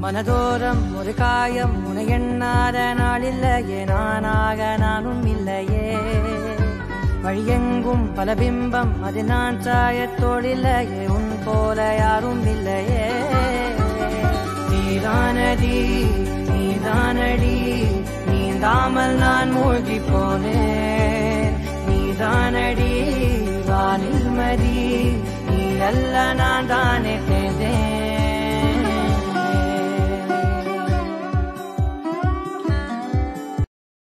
மனதோரம் ஒரு காயம் உனை எண்ணாத நாளில்லையே நானாக நானும் இல்லையே வழியெங்கும் பல பிம்பம் அது நான் சாயத்தோடில்லையே உன் போல யாரும் இல்லையே நீதானடி நீதானடி நீந்தாமல் நான் மூழ்கி போனேன் நீதானடி வானில் மதி நீ அல்ல நான் தானே